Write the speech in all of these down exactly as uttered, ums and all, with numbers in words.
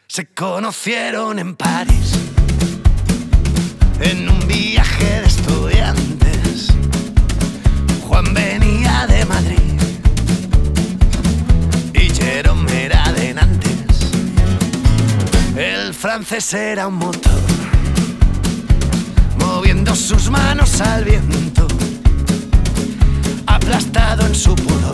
Se conocieron en París, en un viaje de estudiantes. Juan venía de Madrid y Jerome era de Nantes. El francés era un motor, moviendo sus manos al viento, aplastado en su pudor.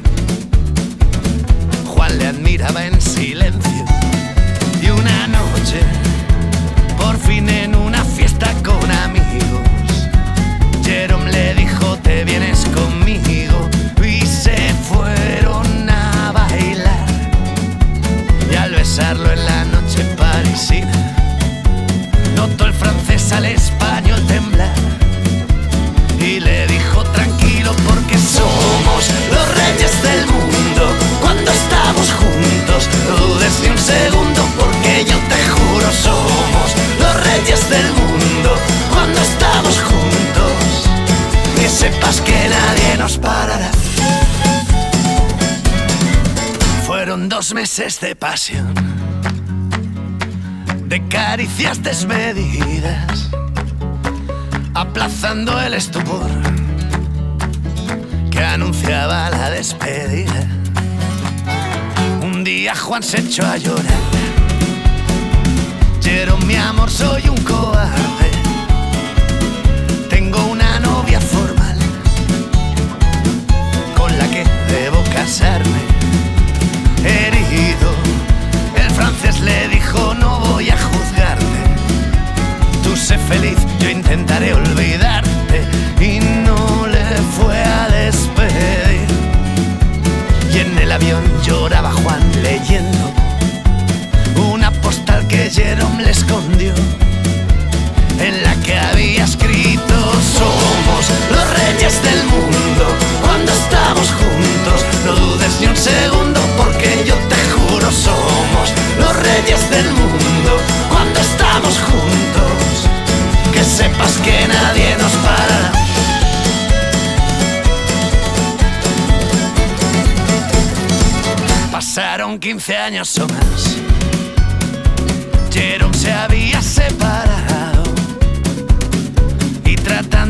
Juan le admiraba en silencio, y una noche, por fin en una fiesta con amigos, Jerome le dijo: te vienes conmigo. Y se fueron a bailar, y al besarlo en la noche parisina, notó el francés al español temblar, y le dijo: tranquilo, porque somos los reyes del mundo cuando estamos juntos. No dudes ni un segundo, porque yo te juro, somos los reyes del mundo cuando estamos juntos. Que sepas que nadie nos parará. Fueron dos meses de pasión, de caricias desmedidas, aplazando el estupor que anunciaba la despedida. Un día Juan se echó a llorar: Jerome, mi amor, soy un cobarde. Tengo una novia formal con la que debo casarme. Herido, el francés le dijo: no voy a juzgarte. Tú sé feliz, yo intentaré olvidarte. Y no le fue a despedir. Y en el avión lloraba Juan leyendo una postal que Jerome le escondió, en la que había escrito: somos los reyes del mundo cuando estamos juntos. No dudes ni un segundo, porque yo te juro, somos los reyes del mundo cuando estamos juntos. Que sepas que nadie nos parará. Pasaron quince años o más, Jerome se había separado, y tratando